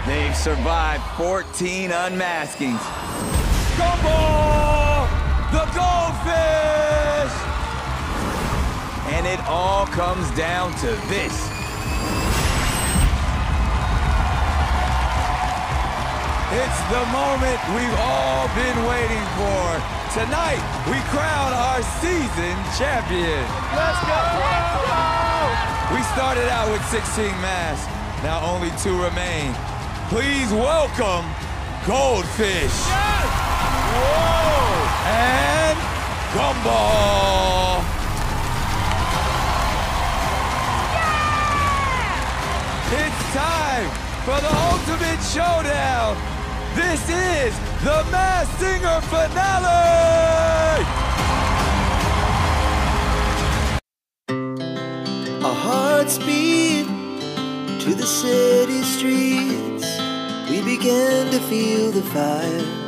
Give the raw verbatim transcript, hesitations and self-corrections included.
They've survived fourteen unmaskings. Gumball! The goldfish! And it all comes down to this. It's the moment we've all been waiting for. Tonight, we crown our season champion. Let's go! Let's go! We started out with sixteen masks. Now only two remain. Please welcome Goldfish. Yes! Whoa! And Gumball. Yeah! It's time for the ultimate showdown. This is the Masked Singer finale! Our hearts beat to the city streets. We began to feel the fire.